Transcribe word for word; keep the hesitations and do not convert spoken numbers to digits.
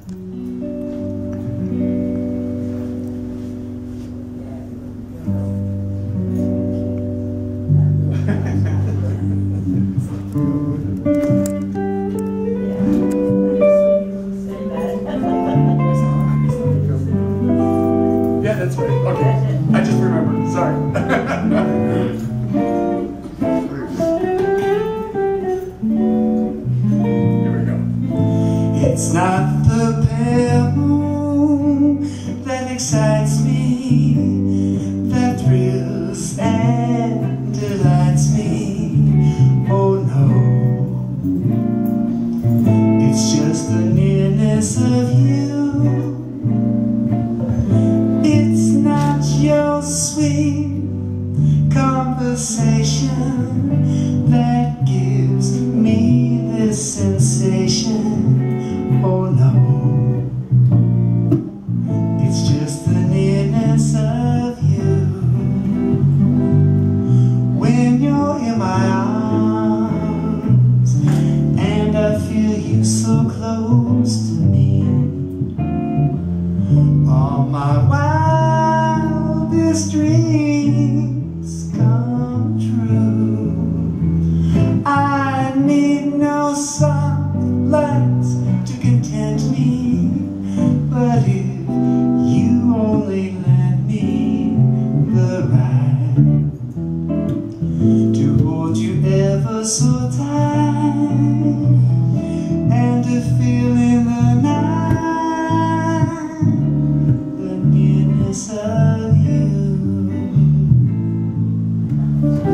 Yeah, that's right. Okay. I just remembered. Sorry. Here we go. It's not the pale moon that excites me, that thrills and delights me. Oh no. It's just the nearness of you. It's not your sweet conversation that gives me this sensation. Oh no. It's just the nearness of you. When you're in my arms and I feel you so close to me, all my wildest dreams come true. I need no sunlight to content me, but if you only lend me the right to hold you ever so tight and to feel in the night the nearness of you.